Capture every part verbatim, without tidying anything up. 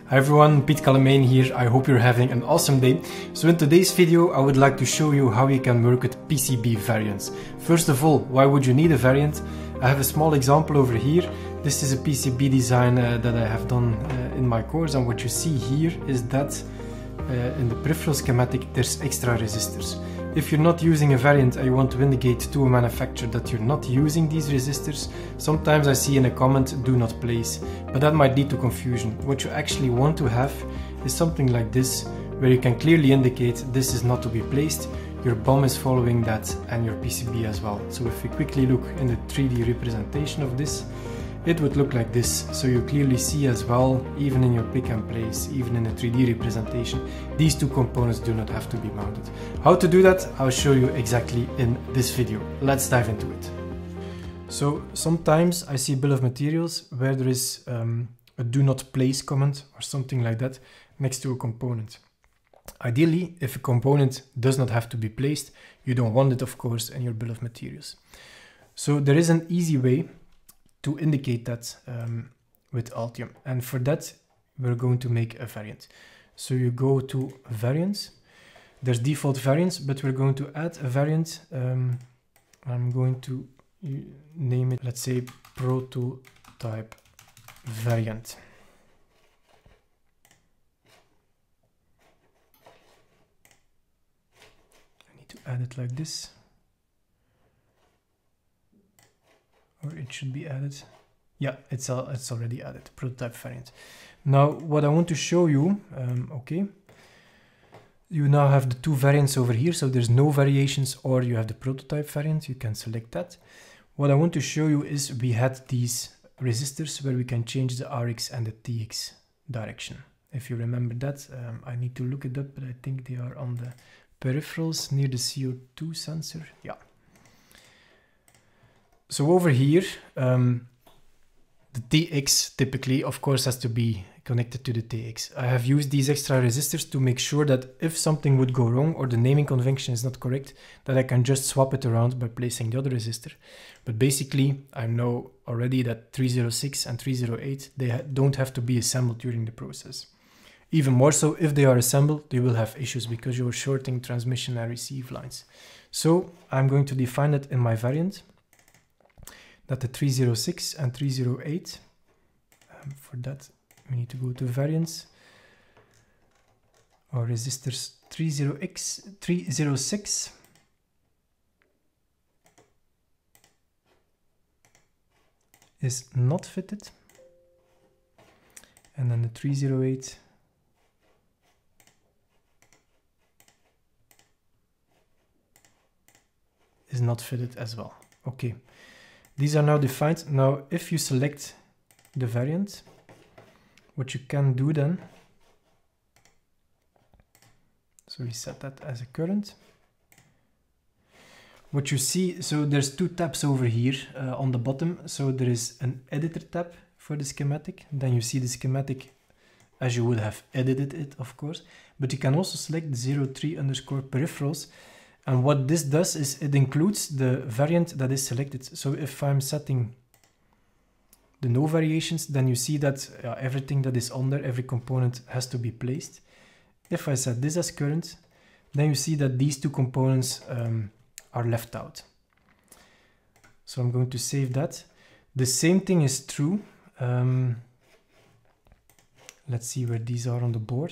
Hi everyone, Piet Calamijn here. I hope you're having an awesome day. So in today's video I would like to show you how you can work with P C B variants. First of all, why would you need a variant? I have a small example over here. This is a P C B design uh, that I have done uh, in my course, and what you see here is that uh, in the peripheral schematic there's extra resistors. If you're not using a variant and you want to indicate to a manufacturer that you're not using these resistors, sometimes I see in a comment do not place, but that might lead to confusion. What you actually want to have is something like this, where you can clearly indicate this is not to be placed, your B O M is following that, and your P C B as well. So if we quickly look in the three D representation of this, it would look like this. So you clearly see as well, even in your pick and place, even in the three D representation, these two components do not have to be mounted. How to do that, I'll show you exactly in this video. Let's dive into it. So sometimes I see bill of materials where there is um, a do not place comment or something like that next to a component. Ideally, if a component does not have to be placed, you don't want it, of course, in your bill of materials. So there is an easy way to indicate that um, with Altium, and for that we're going to make a variant. So you go to variants, there's default variants, but we're going to add a variant. um, I'm going to name it, let's say, prototype variant. I need to add it like this, or it should be added. Yeah, it's, all, it's already added, prototype variant. Now, what I want to show you, um, okay, you now have the two variants over here, so there's no variations, or you have the prototype variant, you can select that. What I want to show you is we had these resistors where we can change the R X and the T X direction. If you remember that, um, I need to look it up, but I think they are on the peripherals near the C O two sensor. Yeah. So over here, um, the T X typically, of course, has to be connected to the T X. I have used these extra resistors to make sure that if something would go wrong or the naming convention is not correct, that I can just swap it around by placing the other resistor. But basically, I know already that three oh six and three oh eight, they ha don't have to be assembled during the process. Even more so, if they are assembled, they will have issues because you're shorting transmission and receive lines. So I'm going to define it in my variant, that the three oh six and three oh eight, um, for that we need to go to variants, or resistors three oh six is not fitted, and then the three oh eight is not fitted as well. Okay. These are now defined. Now, if you select the variant, what you can do then, so we set that as a current. What you see, so there's two tabs over here uh, on the bottom. So there is an editor tab for the schematic. Then you see the schematic as you would have edited it, of course. But you can also select zero three underscore peripherals. And what this does is it includes the variant that is selected. So if I'm setting the no variations, then you see that uh, everything that is on there, every component has to be placed. If I set this as current, then you see that these two components um, are left out. So I'm going to save that. The same thing is true. Um, let's see where these are on the board.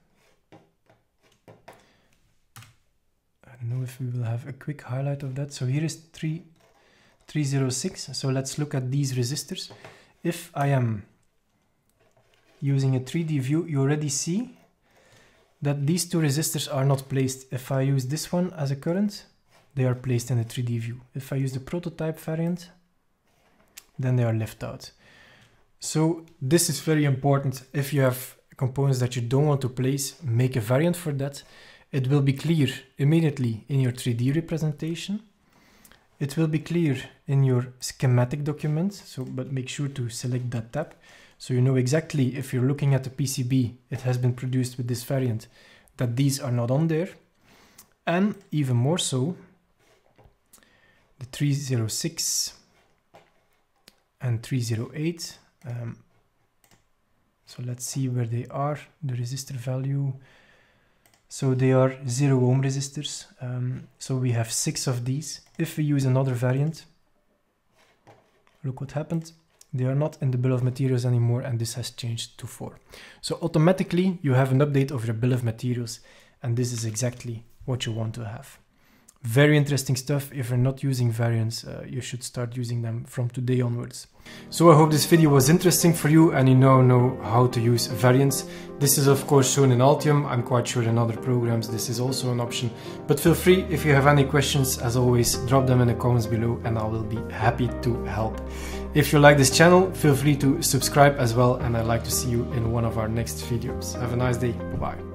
I don't know if we will have a quick highlight of that. So here is three oh six. So let's look at these resistors. If I am using a three D view, you already see that these two resistors are not placed. If I use this one as a current, they are placed in a three D view. If I use the prototype variant, then they are left out. So this is very important. If you have components that you don't want to place, make a variant for that. It will be clear immediately in your three D representation. It will be clear in your schematic document, so but make sure to select that tab, so you know exactly, if you're looking at the P C B, it has been produced with this variant, that these are not on there. And even more so, the three oh six and three oh eight, um, So let's see where they are, the resistor value. So they are zero ohm resistors. Um, so we have six of these. If we use another variant, look what happened. They are not in the bill of materials anymore, and this has changed to four. So automatically you have an update of your bill of materials, and this is exactly what you want to have. Very interesting stuff. If you're not using variants, uh, you should start using them from today onwards. So I hope this video was interesting for you and you now know how to use variants. This is of course shown in Altium. I'm quite sure in other programs this is also an option. But feel free, if you have any questions, as always, drop them in the comments below and I will be happy to help. If you like this channel, feel free to subscribe as well, and I'd like to see you in one of our next videos. Have a nice day. Bye-bye.